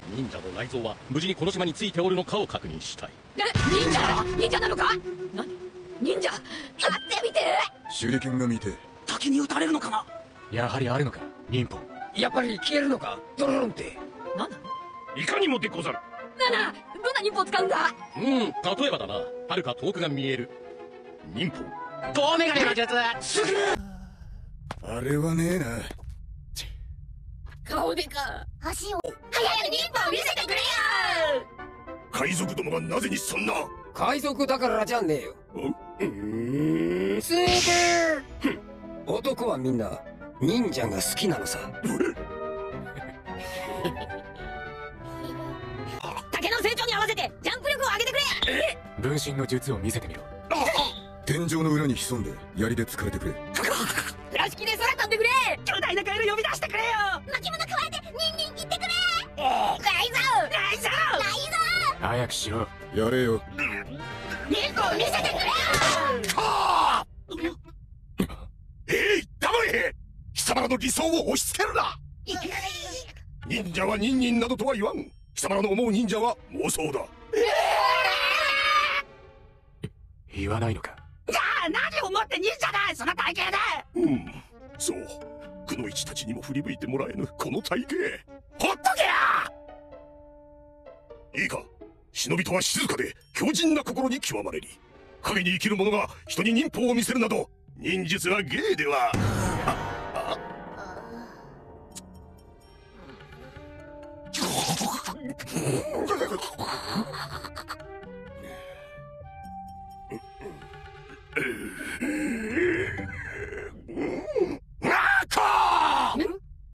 忍者の内臓は無事にこの島についておるのかを確認したい。 忍者なのか？何？忍者？やってみて。 手裏剣が見て。 滝に打たれるのかな？ やはりあるのか、忍法。 やっぱり消えるのか、ドロロンって。 何なの？ いかにもでござる。 どんな忍法を使うんだ？ 例えばだな、遥か遠くが見える忍法。 遠眼鏡の術。すげえ。 あれはねえな。 顔でか。 足を。 早く忍法を見せてくれよ。 海賊どもがなぜにそんな。 海賊だからじゃねえよ。すげえ。男はみんな忍者が好きなのさ。 竹の成長に合わせてジャンプ力を上げてくれ。 分身の術を見せてみろ。 天井の裏に潜んで槍で突かれてくれ。 倉敷で空飛んでくれ。 巨大なカエル呼び出してくれよ。 巻物加えてニンニン言ってくれ。 ないぞないぞ。 早くしろ。 やれよ。 忍法を見せてくれ。 黙れ。貴様らの理想を押し付けるな。忍者は忍忍などとは言わん。貴様らの思う忍者は妄想だ。 言わないのか。 じゃあ何をもって忍者だ、その体型で。 そう。くの一たちにも振り向いてもらえぬこの体型。ほっとけや。いいか、忍びとは静かで強靭な心に極まれり。影に生きる者が人に忍法を見せるなど、忍術は芸では。